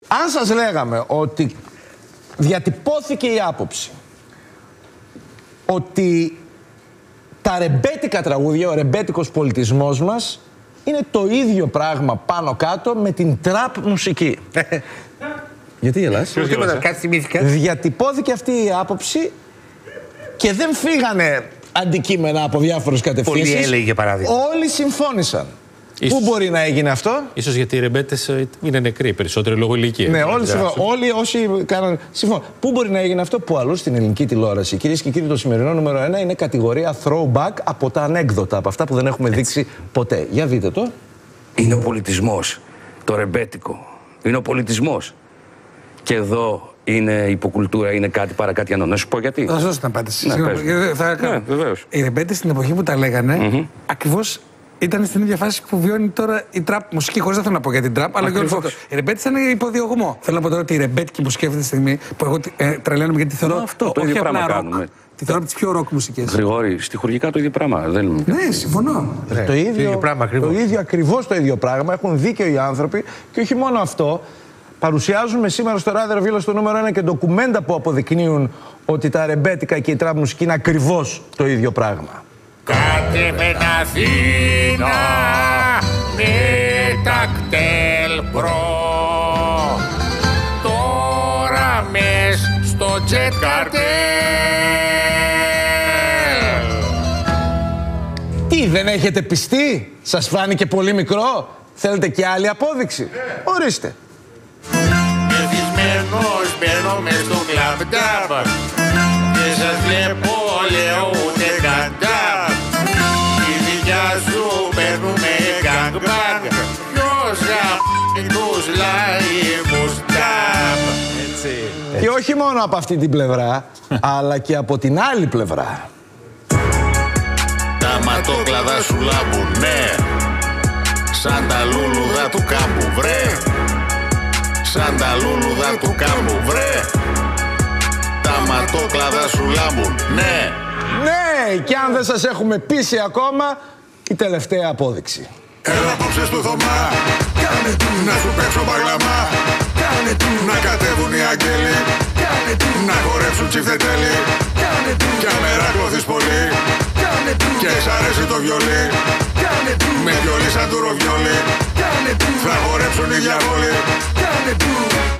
Αν σας λέγαμε ότι διατυπώθηκε η άποψη ότι τα ρεμπέτικα τραγούδια, ο ρεμπέτικος πολιτισμός μας είναι το ίδιο πράγμα πάνω κάτω με την τραπ μουσική. Γιατί γελάς? Διατυπώθηκε αυτή η άποψη και δεν φύγανε αντικείμενα από διάφορες κατευθύνσεις. Πολύ έλεγε, για παράδειγμα. Όλοι συμφώνησαν. Πού μπορεί να έγινε αυτό? Ίσως γιατί οι ρεμπέτες είναι νεκροί περισσότερο λόγω ηλικίας. Ναι, όλοι όσοι κάναν. Συμφωνώ. Πού μπορεί να έγινε αυτό? Που αλλού στην ελληνική τηλεόραση. Κυρίες και κύριοι, το σημερινό νούμερο 1 είναι κατηγορία throwback από τα ανέκδοτα, από αυτά που δεν έχουμε δείξει ποτέ. Για δείτε το. Είναι ο πολιτισμός. Το ρεμπέτικο. Είναι ο πολιτισμός. Και εδώ είναι υποκουλτούρα, είναι κάτι παρά κάτι άλλο. Να σου πω γιατί. Θα σας δώσω την απάντηση. Ναι, βεβαίως. Οι ρεμπέτες στην εποχή που τα λέγανε, ακριβώς ήταν στην ίδια φάση που βιώνει τώρα η τραπ μουσική. Χωρίς να θέλω να πω για την τραπ, αλλά και όλο αυτό. Οι ρεμπέτες ήταν υποδιωγμό. Θέλω να πω τώρα ότι η ρεμπέτικη μουσική αυτή τη στιγμή που εγώ τρελαίνομαι γιατί θεωρώ. Αυτό το ίδιο πράγμα κάνουμε. Τη θεωρώ από τις πιο ροκ μουσικές. Γρηγόρη, στιχουργικά το ίδιο πράγμα. Δεν... Ναι, συμφωνώ. Το ίδιο ακριβώς το ίδιο πράγμα. Έχουν δίκιο οι άνθρωποι και όχι μόνο αυτό. Παρουσιάζουμε σήμερα στο Ράδιο Ρεβίλο στο νούμερο 1 και ντοκουμέντα που αποδεικνύουν ότι τα ρεμπέτικα και η τραπ μουσική είναι ακριβώς το ίδιο πράγμα. Κάτε με την Αθήνα με τα κτέλ προ. Τώρα μες στο τζετ καρτέλ. Τι, δεν έχετε πιστεί? Σας φάνηκε πολύ μικρό? Θέλετε και άλλη απόδειξη? Ορίστε. Μεθυσμένος μπαίνω μες στο κλαμπτάπ και σας βλέπω λέω ούτε καντάπ. Η δικιά σου παίρνουμε γκαγκμπάγκ. Ποιος γαμ' τους λαϊμούς τάπ. Και όχι μόνο από αυτή την πλευρά, αλλά και από την άλλη πλευρά. Τα ματόκλαδα σου λάμπουν, ναι. Σαν τα λούλουδα του κάμπου, βρε. Σαν τα λούλουδα του κάμπου, βρε. Τα ματόκλαδα σου λάμπουν, ναι. Ναι, και αν δεν σας έχουμε πείσει ακόμα, η τελευταία απόδειξη. Έλα απόψε στο Θωμά, κάνε του, να σου παίξω παγλαμά. Κάνε του, να κατέβουν οι αγγέλοι. Κάνε του, να χορέψουν τσιφτετέλοι. Κάνε του, κι αμεράκωθεις πολύ. Κάνε του, και σ' αρέσει το βιολί. Κάνε του, με βιολί σαν του ροβιόλι. Κάνε του, θα χορέψουν οι διαβόλοι. Κάνε του.